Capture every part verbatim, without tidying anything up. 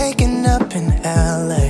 waking up in L A,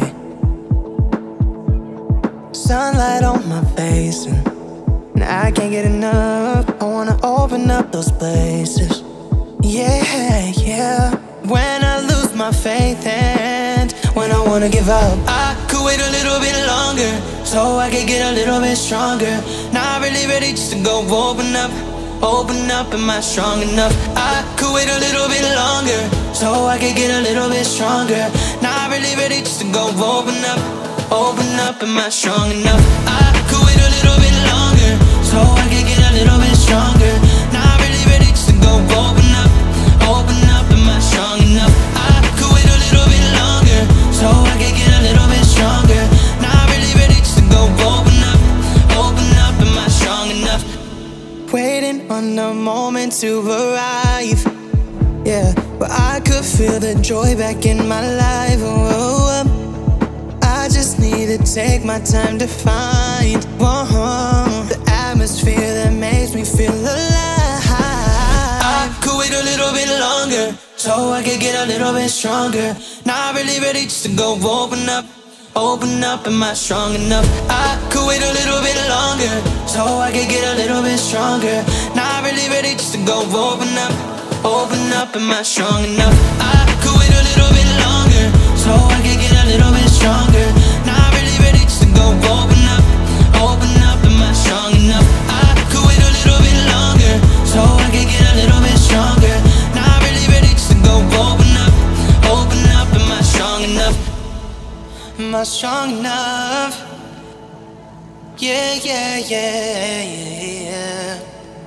sunlight on my face, and, and I can't get enough. I wanna open up those places. Yeah, yeah. When I lose my faith and when I wanna give up, I could wait a little bit longer so I could get a little bit stronger. Not really ready just to go open up, open up. Am I strong enough? I could wait a little bit longer so I could get a little bit stronger. Not really ready just to go open up, open up. Am I strong enough? I could wait a little bit longer so I could get a little bit stronger. Not really ready just to go open up, open up. Am I strong enough? I could wait a little bit longer so I could get a little bit stronger. Not really ready just to go open up, open up. Am I strong enough? Waiting on the moment to arrive, yeah, but I could feel the joy back in my life. Oh, oh, oh. I just need to take my time to find whoa, the atmosphere that makes me feel alive. I could wait a little bit longer so I could get a little bit stronger. Not really ready just to go open up, open up. Am I strong enough? I could wait a little bit longer so I could get a little bit stronger. Not really ready just to go open up, open up. Am I strong enough? I could wait a little bit longer so I could get a little bit stronger. Not really ready just to go open up, open up. Am I strong enough? I could wait a little bit longer so I could get a little bit stronger. Not really ready just to go open up, open up. Am I strong enough? Am I strong enough? Yeah, yeah, yeah, yeah, yeah.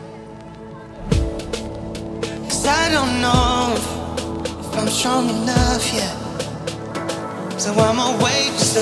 'Cause I don't know if, if I'm strong enough yet, so I'ma wait just